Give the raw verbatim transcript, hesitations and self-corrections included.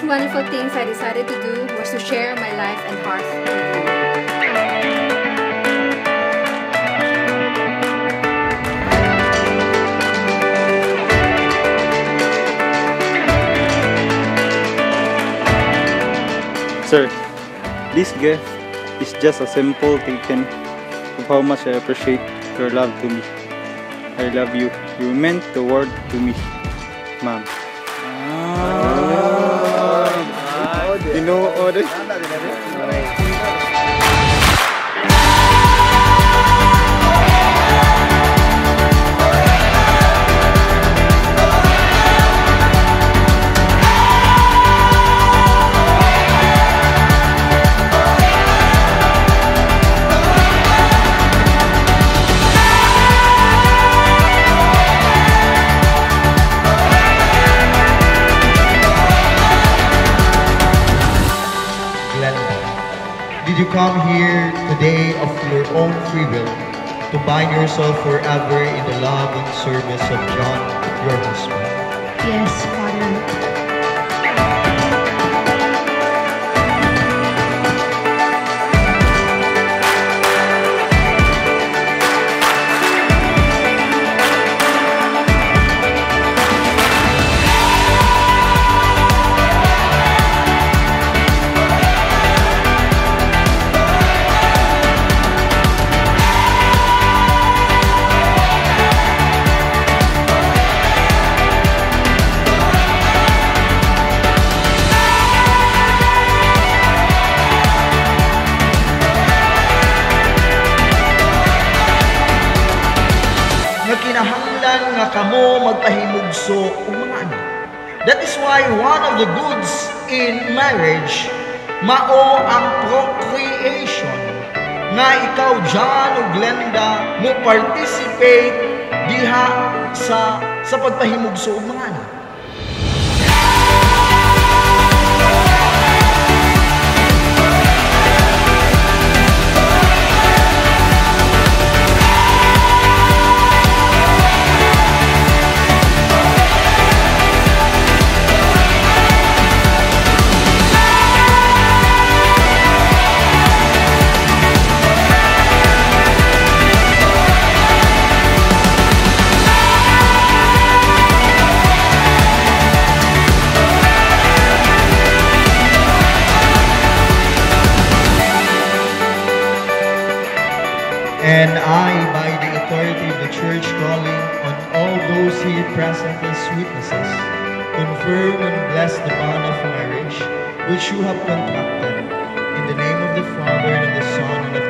wonderful things I decided to do was to share my life and heart with you. Sir, this gift is just a simple token of how much I appreciate your love to me. I love you. You meant the world to me, ma'am. Ah, Ginoo din. Did you come here today of your own free will to bind yourself forever in the love and service of John, your husband? Yes, Father. Kinahanglan nga kamo magpahimugso og mga anak. That is why one of the goods in marriage mao ang procreation. Nga ikaw John ug Glenda mo participate diha sa sa pagpahimugso og mga anak. And I, by the authority of the church, calling on all those here present as witnesses, confirm and bless the bond of marriage which you have contracted, in the name of the Father, and of the Son, and of